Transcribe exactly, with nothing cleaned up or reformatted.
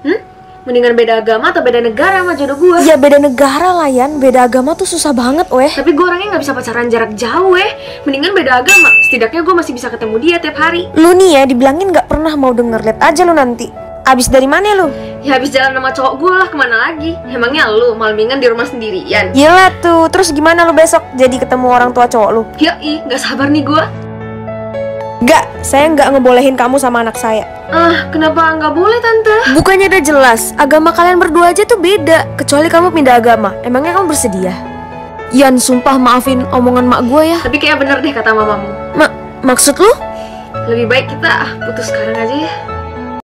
Hmm? Mendingan beda agama atau beda negara sama jodoh gue. Ya beda negara lah Yan, beda agama tuh susah banget weh. Tapi gue orangnya nggak bisa pacaran jarak jauh weh. Mendingan beda agama, setidaknya gue masih bisa ketemu dia tiap hari. Lu nih ya dibilangin gak pernah mau denger, liat aja lu nanti. Abis dari mana lu? Ya habis jalan sama cowok gue lah, kemana lagi? Emangnya lu malmingan di rumah sendirian? Gila tuh, terus gimana lu besok jadi ketemu orang tua cowok lu? Yoi, gak sabar nih gue. Gak, saya gak ngebolehin kamu sama anak saya. Ah, kenapa nggak boleh tante? Bukannya udah jelas, agama kalian berdua aja tuh beda. Kecuali kamu pindah agama, emangnya kamu bersedia? Yan, sumpah maafin omongan mak gue ya. Tapi kayak bener deh kata mamamu. Mak, maksud lu? Lebih baik kita putus sekarang aja ya.